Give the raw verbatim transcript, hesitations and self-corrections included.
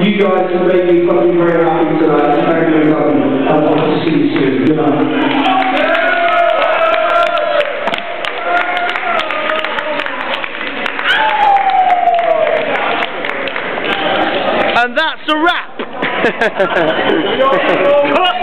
You guys have made me fucking very happy tonight. Thank you, everybody. I want to see you soon. Good night. And that's a wrap!